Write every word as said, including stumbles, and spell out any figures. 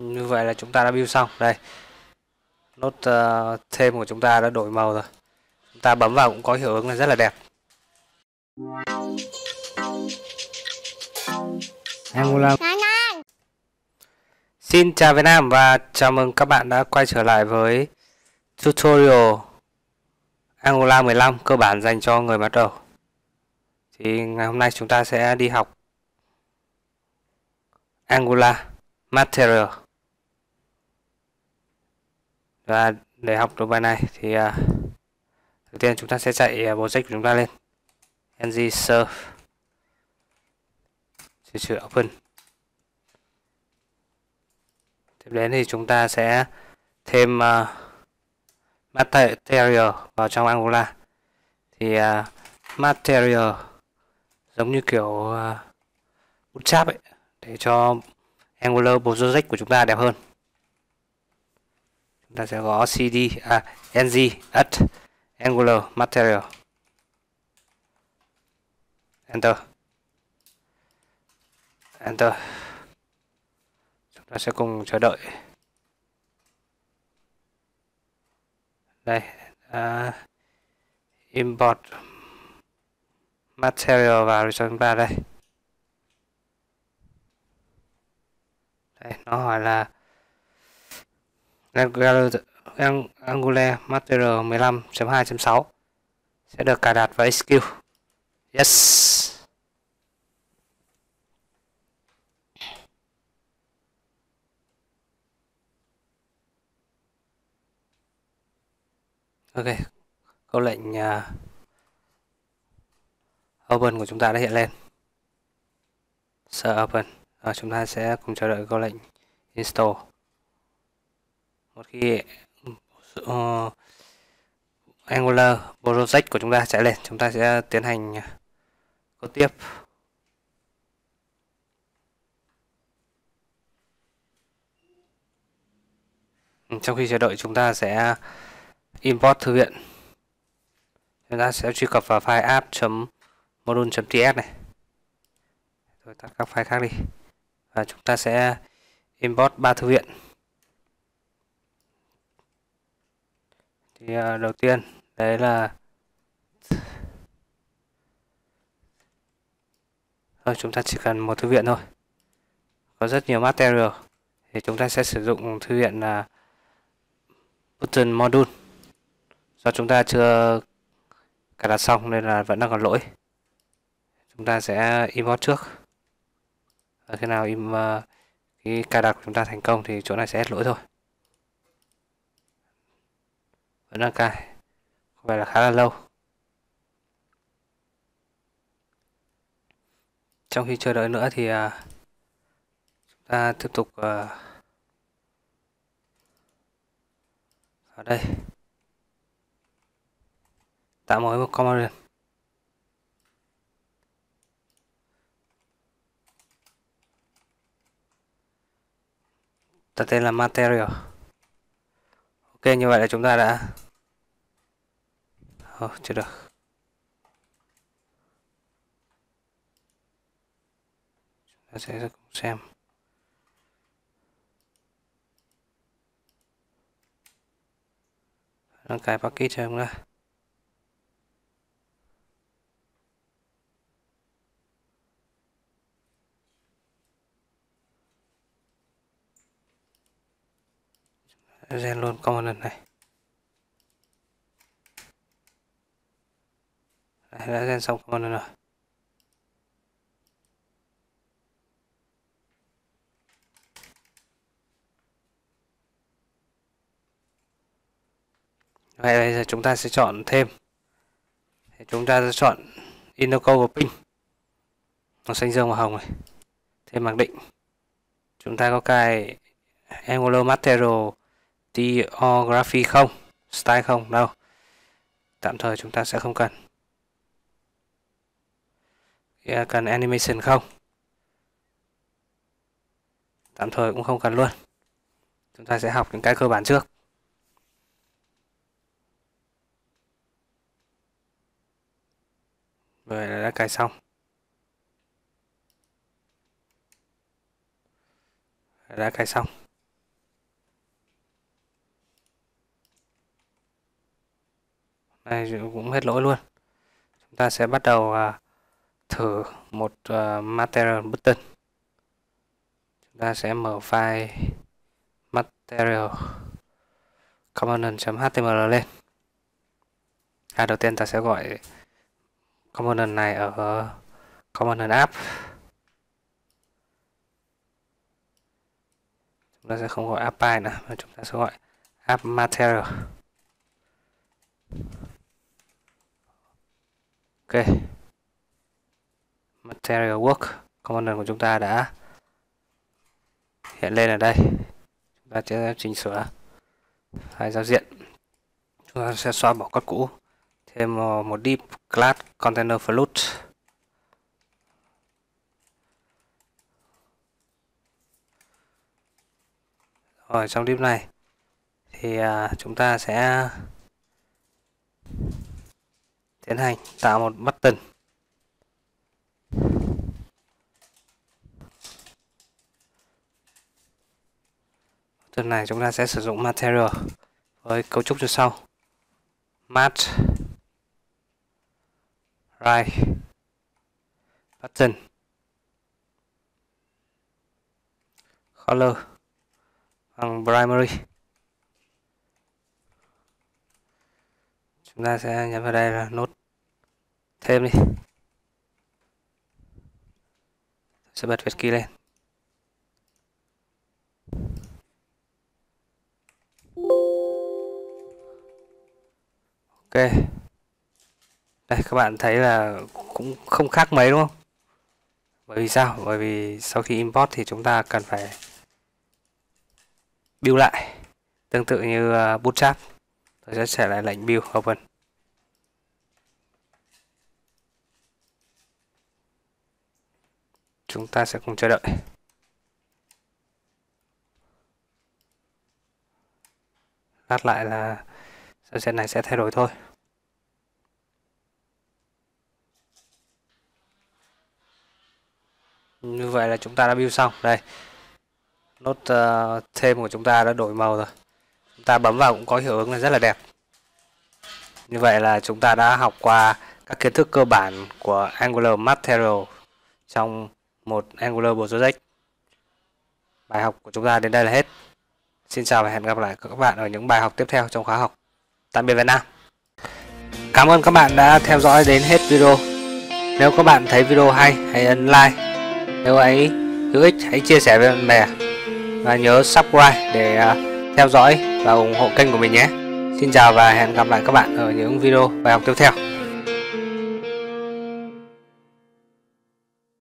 Như vậy là chúng ta đã build xong. Đây, nốt uh, thêm của chúng ta đã đổi màu rồi. Chúng ta bấm vào cũng có hiệu ứng là rất là đẹp. Angular. Xin chào Việt Nam và chào mừng các bạn đã quay trở lại với tutorial Angular mười lăm cơ bản dành cho người bắt đầu. Thì ngày hôm nay chúng ta sẽ đi học Angular Material. Và để học được bài này thì uh, đầu tiên chúng ta sẽ chạy uh, project của chúng ta lên. ng serve trừ trừ open. Tiếp đến thì chúng ta sẽ thêm uh, material vào trong Angular. Thì uh, material giống như kiểu uh, bootstrap ấy, để cho Angular project của chúng ta đẹp hơn. Chúng ta sẽ gõ cd à ng add Angular material, enter, enter. Chúng ta sẽ cùng chờ đợi. Đây, uh, import material vào cho chúng ta đây. Đây, nó hỏi là Angular Material mười lăm chấm hai chấm sáu sẽ được cài đặt và execute. Yes. Ok, câu lệnh uh, open của chúng ta đã hiện lên. Start open. Và chúng ta sẽ cùng chờ đợi câu lệnh install. Một khi uh, Angular project của chúng ta chạy lên, chúng ta sẽ tiến hành code tiếp. Trong khi chờ đợi, chúng ta sẽ import thư viện. Chúng ta sẽ truy cập vào file app.module.ts này. Rồi tắt các file khác đi. Và chúng ta sẽ import ba thư viện. Thì uh, đầu tiên đấy là thôi, chúng ta chỉ cần một thư viện thôi. Có rất nhiều material. Thì chúng ta sẽ sử dụng thư viện là button module. Do chúng ta chưa cài đặt xong nên là vẫn đang còn lỗi. Chúng ta sẽ import trước. Và khi nào im uh, khi cài đặt của chúng ta thành công thì chỗ này sẽ hết lỗi thôi. Vẫn đang cài, có vẻ là khá là lâu. Trong khi chờ đợi nữa thì uh, chúng ta tiếp tục uh, ở đây tạo mới một command. Đặt tên là material. Ok, như vậy là chúng ta đã oh, chưa được. Chúng ta sẽ cùng xem. Đăng cài package cho chúng ta. Gen luôn command này. Đấy, đã gen xong command rồi. Vậy bây giờ chúng ta sẽ chọn thêm. Thì chúng ta sẽ chọn inner code và pin. Màu xanh dương và hồng này. Thêm mặc định. Chúng ta có cài Angular Material Typography không? Style không? Đâu. Tạm thời chúng ta sẽ không cần. Cần animation không? Tạm thời cũng không cần luôn. Chúng ta sẽ học những cái cơ bản trước. Rồi đã cài xong. Đã cài xong. Đây cũng hết lỗi luôn. Chúng ta sẽ bắt đầu uh, thử một uh, material button. Chúng ta sẽ mở file material component.html lên. À, đầu tiên ta sẽ gọi component này ở component app. Chúng ta sẽ không gọi app by nữa mà chúng ta sẽ gọi app material. Ok, material work component của chúng ta đã hiện lên ở đây. Chúng ta sẽ chỉnh sửa file giao diện. Chúng ta sẽ xóa bỏ code cũ, thêm một div class container float. Rồi trong div này thì à, chúng ta sẽ tiến hành tạo một button. Button này chúng ta sẽ sử dụng material với cấu trúc như sau: mat right button color bằng primary. Chúng ta sẽ nhấn vào đây là nốt thêm đi. Sẽ bật Việt key lên. Ok. Đây các bạn thấy là cũng không khác mấy đúng không? Bởi vì sao? Bởi vì sau khi import thì chúng ta cần phải build lại. Tương tự như Bootstrap. Tôi sẽ trả lại lệnh build open. Chúng ta sẽ cùng chờ đợi. Lát lại là giao diện này sẽ thay đổi thôi. Như vậy là chúng ta đã build xong. Đây, nốt uh, thêm của chúng ta đã đổi màu rồi. Chúng ta bấm vào cũng có hiệu ứng là rất là đẹp. Như vậy là chúng ta đã học qua các kiến thức cơ bản của Angular Material trong một Angular Project. Bài học của chúng ta đến đây là hết. Xin chào và hẹn gặp lại các bạn ở những bài học tiếp theo trong khóa học. Tạm biệt Việt Nam. Cảm ơn các bạn đã theo dõi đến hết video. Nếu các bạn thấy video hay, hãy ấn like. Nếu ấy hữu ích, hãy chia sẻ với bạn bè. Và nhớ subscribe để theo dõi và ủng hộ kênh của mình nhé. Xin chào và hẹn gặp lại các bạn ở những video bài học tiếp theo.